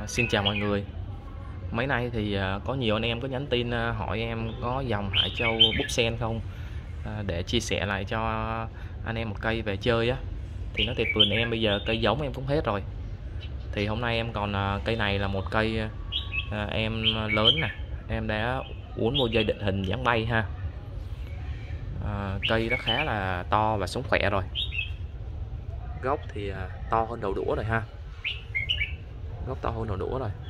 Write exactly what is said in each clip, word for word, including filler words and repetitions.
Xin chào mọi người. Mấy nay thì à, có nhiều anh em có nhắn tin à, hỏi em có dòng Hải Châu Buxen không, à, để chia sẻ lại cho anh em một cây về chơi á. Thì nói thiệt vườn em bây giờ cây giống em cũng hết rồi. Thì hôm nay em còn à, cây này là một cây à, em lớn nè, em đã uốn vô dây định hình dáng bay ha. À, cây nó khá là to và sống khỏe rồi. Gốc thì à, to hơn đầu đũa rồi ha. Gốc to hơn đầu đũa rồi.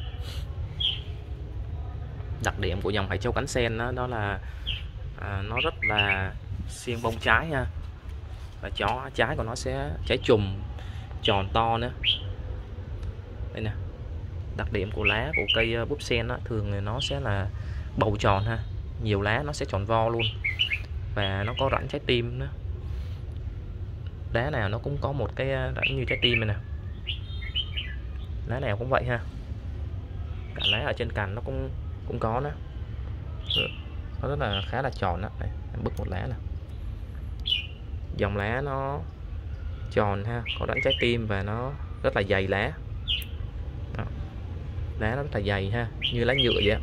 Đặc điểm của dòng Hải Châu cánh sen đó, đó là à, nó rất là xiên bông trái nha, và chó trái của nó sẽ trái chùm tròn to nữa. Đây nè, đặc điểm của lá của cây búp sen đó, thường thì nó sẽ là bầu tròn ha, nhiều lá nó sẽ tròn vo luôn, và nó có rãnh trái tim nữa. Lá nào nó cũng có một cái rãnh như trái tim này nè, lá nào cũng vậy ha, cả lá ở trên cành nó cũng cũng có nữa, nó rất là khá là tròn đó. Đây, em bứt một lá nè, dòng lá nó tròn ha, có rãnh trái tim và nó rất là dày lá. Đó. Lá nó rất là dày ha, như lá nhựa vậy.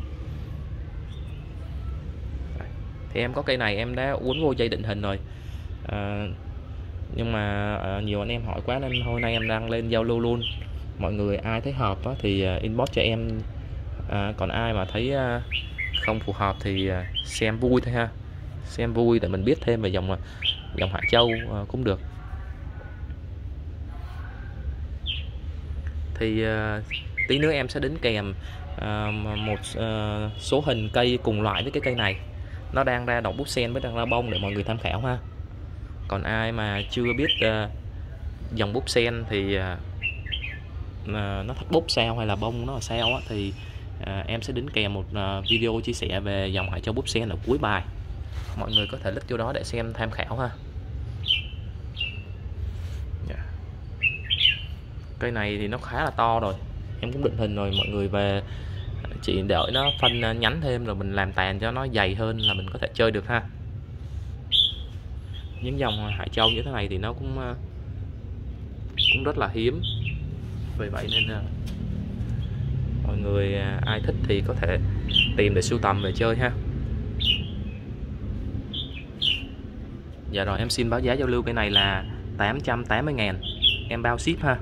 Thì em có cây này em đã uốn vô dây định hình rồi, à, nhưng mà à, nhiều anh em hỏi quá nên hôm nay em đang lên giao lưu luôn. Mọi người ai thấy hợp á, thì à, inbox cho em, à, còn ai mà thấy à, không phù hợp thì à, xem vui thôi ha, xem vui để mình biết thêm về dòng dòng Hải Châu à, cũng được. Thì uh, tí nữa em sẽ đính kèm uh, một uh, số hình cây cùng loại với cái cây này, nó đang ra đọt búp sen với đang ra bông để mọi người tham khảo ha. Còn ai mà chưa biết uh, dòng búp sen thì uh, uh, nó thắt búp sao hay là bông nó là sao á, thì uh, em sẽ đính kèm một uh, video chia sẻ về dòng Hải Châu búp sen ở cuối bài, mọi người có thể click vô đó để xem tham khảo ha. Cây này thì nó khá là to rồi, em cũng định hình rồi, mọi người về chỉ đợi nó phân nhánh thêm rồi mình làm tàn cho nó dày hơn là mình có thể chơi được ha. Những dòng Hải Châu như thế này thì nó cũng cũng rất là hiếm, vì vậy nên mọi người ai thích thì có thể tìm để sưu tầm về chơi ha. Dạ rồi, em xin báo giá giao lưu cây này là tám trăm tám mươi ngàn, em bao ship ha.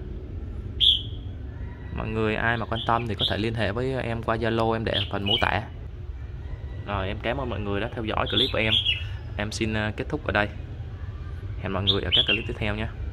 Mọi người ai mà quan tâm thì có thể liên hệ với em qua Zalo, em để phần mô tả. Rồi, em cảm ơn mọi người đã theo dõi clip của em. Em xin kết thúc ở đây. Hẹn mọi người ở các clip tiếp theo nhé.